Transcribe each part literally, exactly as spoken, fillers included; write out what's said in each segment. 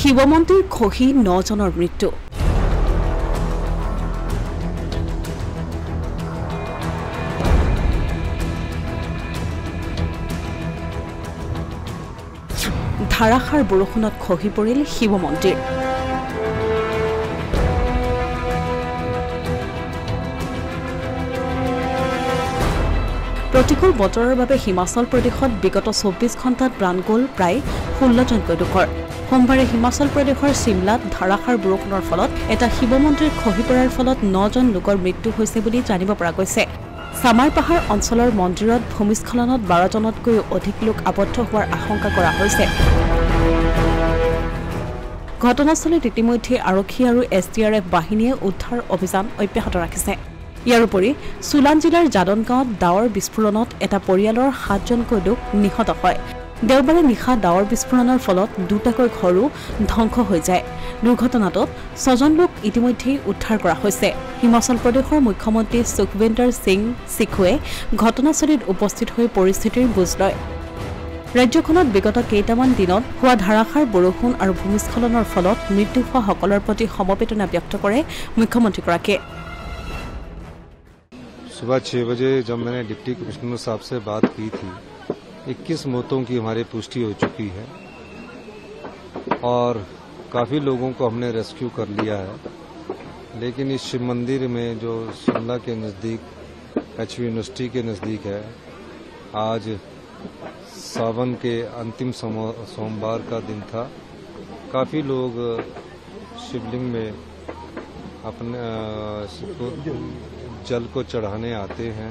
শিৱ মন্দিৰ খহি নজনৰ মৃত্যু। ধাৰাসাৰ বৰষুণত খহি পৰিল শিৱ মন্দিৰ। প্ৰতিকূল বতৰৰ বাবে হিমাচল প্ৰদেশত বিগত চৌব্বিছ ঘণ্টাত প্ৰাণ গ'ল প্ৰায় ষোল্ল জনকৈ লোকৰ। সোমবাৰে হিমাচল প্ৰদেশৰ চিমলাত ধাৰাসাৰ বৰষুণৰ ফলত এটা শিৱ মন্দিৰ খহি পৰাৰ ফলত নজন লোকৰ মৃত্যু হৈছে বুলি জানিব পৰা গৈছে। সামাৰ পাহাৰ অঞ্চলৰ মন্দিৰত ভূমিস্খলনত বাৰজনতকৈও অধিক লোক আবদ্ধ হোৱাৰ আশংকা কৰা হৈছে। ঘটনাস্থলীত ইতিমধ্যে আৰক্ষী আৰু এছ ডি আৰ এফ বাহিনীয়ে উদ্ধাৰ অভিযান অব্যাহত ৰাখিছে। ইয়াৰ উপৰি চুলান জিলাৰ জাদন গাঁৱত ডাৱৰ বিস্ফোৰণত এটা পৰিয়ালৰ সাতজনকৈ লোক নিহত হয়। দেওবাৰে নিশা ডাৱৰ বিস্ফোৰণৰ ফলত দুটাকৈ ঘৰো ধ্বংস হৈ যায়। দুৰ্ঘটনাটোত ছজন লোক ইতিমধ্যেই উদ্ধাৰ কৰা হৈছে। হিমাচল প্ৰদেশৰ মুখ্যমন্ত্ৰী সুখবিন্দৰ সিং সিখুৱে ঘটনাস্থলীত উপস্থিত হৈ পৰিস্থিতিৰ বুজ লয়। ৰাজ্যখনত বিগত কেইটামান দিনত হোৱা ধাৰাসাৰ বৰষুণ আৰু ভূমিস্খলনৰ ফলত মৃত্যু হোৱাসকলৰ প্ৰতি সমবেদনা ব্যক্ত কৰে মুখ্যমন্ত্ৰীগৰাকীয়ে। सुबह छह बजे जब मैंने डिप्टी कमिश्नर साहब से बात की थी, इक्कीस मौतों की हमारी पुष्टि हो चुकी है और काफ़ी लोगों को हमने रेस्क्यू कर लिया है। लेकिन इस शिव मंदिर में जो शिमला के नज़दीक एच यूनिवर्सिटी के नज़दीक है, आज सावन के अंतिम सोमवार का दिन था। काफ़ी लोग शिवलिंग में अपने जल को चढ़ाने आते हैं।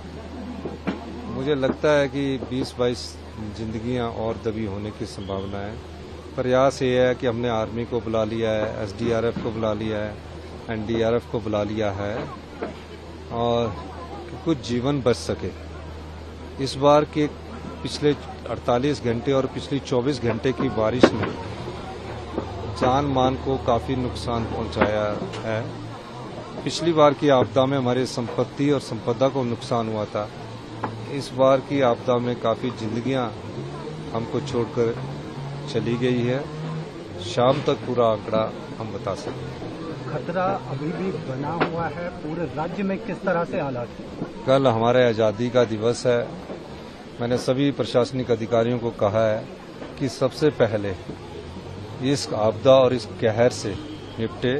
मुझे लगता है कि बीस बाईस जिंदगियां और दबी होने की संभावना है। प्रयास ये है कि हमने आर्मी को बुला लिया है, एस डी आर एफ को बुला लिया है, एन डी आर एफ को बुला लिया है और कुछ जीवन बच सके। इस बार के पिछले अड़तालीस घंटे और पिछली चौबीस घंटे की बारिश ने जान मान को काफ़ी नुकसान पहुंचाया है। पिछली बार की आपदा में हमारी संपत्ति और संपदा को नुकसान हुआ था। इस बार की आपदा में काफ़ी जिंदगियां हमको छोड़कर चली गई है। शाम तक पूरा आंकड़ा हम बता सकते हैं। खतरा अभी भी बना हुआ है। पूरे राज्य में किस तरह से हालात? कल हमारे आज़ादी का दिवस है। मैंने सभी प्रशासनिक अधिकारियों को कहा है कि सबसे पहले इस आपदा और इस कहर से निपटे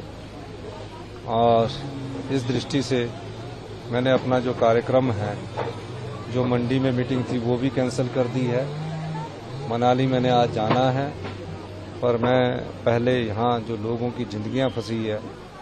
और इस दृष्टि से मैंने अपना जो कार्यक्रम है, जो मंडी में मीटिंग थी, वो भी कैंसिल कर दी है। मनाली मैंने आज जाना है, पर मैं पहले यहाँ जो लोगों की जिंदगियाँ फंसी है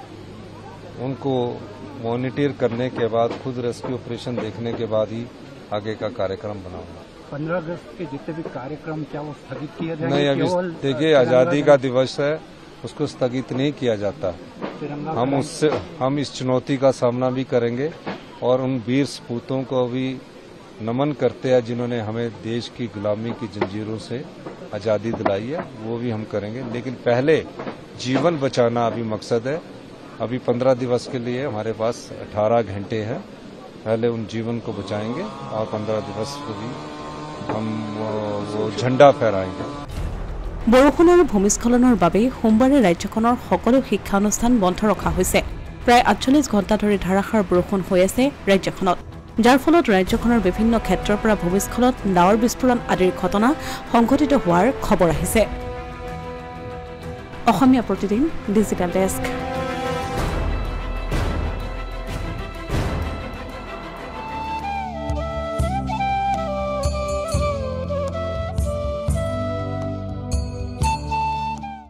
उनको मॉनिटर करने के बाद खुद रेस्क्यू ऑपरेशन देखने के बाद ही आगे का कार्यक्रम बनाऊंगा। पंद्रह अगस्त के जितने भी कार्यक्रम क्या वो स्थगित किए जाएंगे? नहीं, अभी देखिए आज़ादी का दिवस है, उसको स्थगित नहीं किया जाता। हम उससे हम इस चुनौती का सामना भी करेंगे और उन वीर सपूतों को भी नमन करते हैं जिन्होंने हमें देश की गुलामी की जंजीरों से आज़ादी दिलाई है, वो भी हम करेंगे। लेकिन पहले जीवन बचाना अभी मकसद है। अभी पंद्रह दिवस के लिए हमारे पास अठारह घंटे हैं। पहले उन जीवन को बचाएंगे और पंद्रह दिवस को भी हम वो झंडा फहराएंगे। বৰষুণ আৰু ভূমিস্খলনৰ বাবে সোমবাৰে ৰাজ্যখনৰ সকলো শিক্ষানুষ্ঠান বন্ধ ৰখা হৈছে। প্ৰায় আঠচল্লিছ ঘণ্টা ধৰি ধাৰাসাৰ বৰষুণ হৈ আছে ৰাজ্যখনত, যাৰ ফলত ৰাজ্যখনৰ বিভিন্ন ক্ষেত্ৰৰ পৰা ভূমিস্খলন, ডাৱৰ বিস্ফোৰণ আদিৰ ঘটনা সংঘটিত হোৱাৰ খবৰ আহিছে। Asomiya Pratidin digital desk.